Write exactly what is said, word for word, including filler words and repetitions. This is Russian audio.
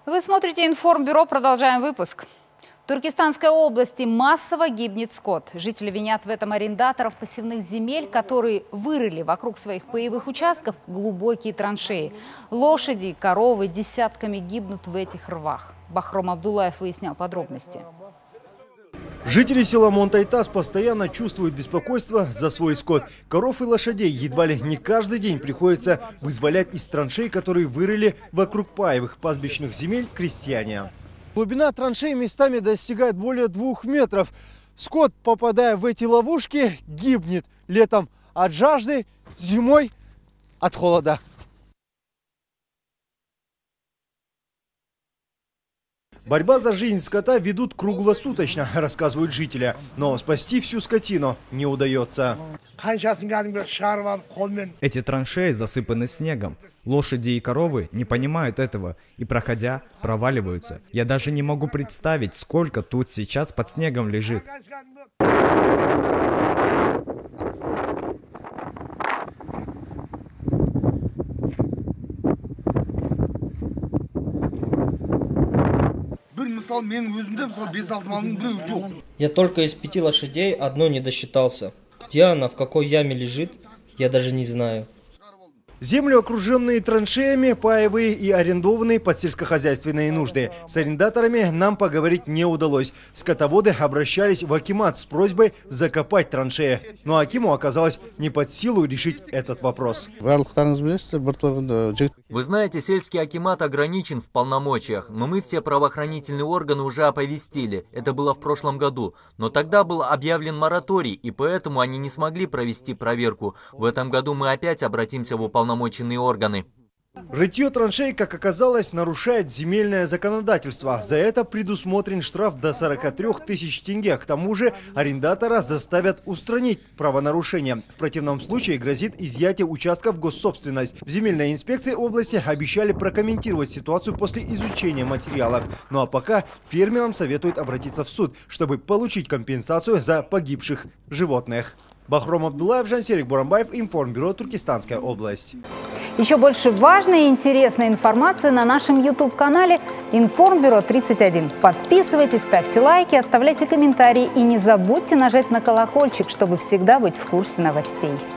Вы смотрите Информбюро, продолжаем выпуск. В Туркестанской области массово гибнет скот. Жители винят в этом арендаторов посевных земель, которые вырыли вокруг своих паевых участков глубокие траншеи. Лошади и коровы десятками гибнут в этих рвах. Бахром Абдуллаев выяснял подробности. Жители села Монтайтас постоянно чувствуют беспокойство за свой скот. Коров и лошадей едва ли не каждый день приходится вызволять из траншей, которые вырыли вокруг паевых пастбищных земель крестьяне. Глубина траншей местами достигает более двух метров. Скот, попадая в эти ловушки, гибнет летом от жажды, зимой от холода. Борьба за жизнь скота ведут круглосуточно, рассказывают жители. Но спасти всю скотину не удается. Эти траншеи засыпаны снегом. Лошади и коровы не понимают этого и, проходя, проваливаются. Я даже не могу представить, сколько тут сейчас под снегом лежит. Я только из пяти лошадей одной не досчитался. Где она, в какой яме лежит, я даже не знаю. Землю, окруженные траншеями, паевые и арендованные под сельскохозяйственные нужды. С арендаторами нам поговорить не удалось. Скотоводы обращались в акимат с просьбой закопать траншеи. Но акиму оказалось не под силу решить этот вопрос. Вы знаете, сельский акимат ограничен в полномочиях, но мы все правоохранительные органы уже оповестили. Это было в прошлом году. Но тогда был объявлен мораторий, и поэтому они не смогли провести проверку. В этом году мы опять обратимся в уполномоченные органы. Рытье траншей, как оказалось, нарушает земельное законодательство. За это предусмотрен штраф до сорока трёх тысяч тенге. К тому же арендатора заставят устранить правонарушение. В противном случае грозит изъятие участков в госсобственность. В земельной инспекции области обещали прокомментировать ситуацию после изучения материалов. Ну а пока фермерам советуют обратиться в суд, чтобы получить компенсацию за погибших животных. Бахром Абдуллаев, Жансерик Бурамбаев, Информбюро, Туркестанская область. Еще больше важной и интересной информации на нашем YouTube-канале Информбюро тридцать один. Подписывайтесь, ставьте лайки, оставляйте комментарии и не забудьте нажать на колокольчик, чтобы всегда быть в курсе новостей.